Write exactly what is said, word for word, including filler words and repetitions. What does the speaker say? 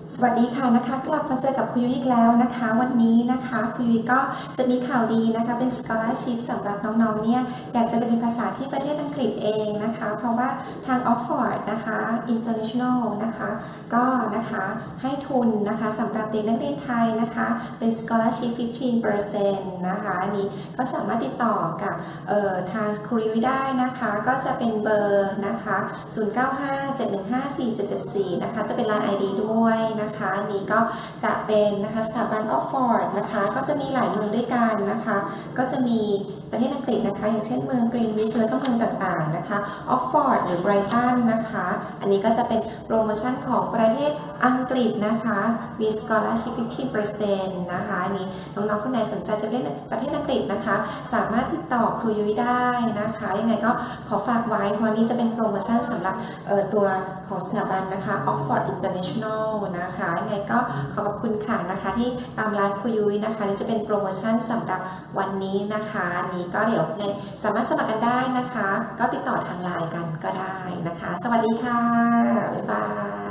สวัสดีค่ะนะคะกลับมาเจอกับคุยยุ้ยอีกแล้วนะคะวันนี้นะคะคุยยุ้ยก็จะมีข่าวดีนะคะเป็น scholarship สำหรับน้องๆเนี่ยอยากจะไปเรียนภาษาที่ประเทศอังกฤษเองนะคะเพราะว่าทาง Oxford นะคะ International นะคะก็นะคะให้ทุนนะคะสำหรับเด็กนักเรียนไทยนะคะเป็น scholarship สิบห้าเปอร์เซ็นต์ นะคะอันนี้ก็สามารถติดต่อกับทางคุยยุ้ยได้นะคะก็จะเป็นเบอร์นะคะศูนย์ เก้า ห้า เจ็ด หนึ่ง ห้า สี่ เจ็ด เจ็ด สี่นะคะจะเป็น ไลน์ ไอ ดี ด้วยนะคะอันนี้ก็จะเป็นนะคะสถาบัน Oxford นะคะก็จะมีหลายเมืองด้วยกันนะคะก็จะมีประเทศอังกฤษนะคะอย่างเช่นเมืองกรีนวิชและก็เมืองต่างๆนะคะ Oxford หรือไบรตันนะคะอันนี้ก็จะเป็นโปรโมชั่นของประเทศอังกฤษนะคะมี scholarship สิบห้าเปอร์เซ็นต์ นะคะอันนี้น้องๆคนไหนสนใจจะเรียนประเทศอังกฤษนะคะสามารถติดต่อครูยุ้ยได้นะคะยังไงก็ขอฝากไว้เพราะนี้จะเป็นโปรโมชั่นสำหรับตัวของสถาบันนะคะ Oxford International นะคะยังไงก็ขอบคุณค่ะนะคะที่ตามไลฟ์ครูยุ้ยนะคะนี่จะเป็นโปรโมชั่นสำหรับวันนี้นะคะนี้ก็เดี๋ยวสามารถสมัครกันได้นะคะก็ติดต่อทางไลน์กันก็ได้นะคะสวัสดีค่ะบ๊ายบาย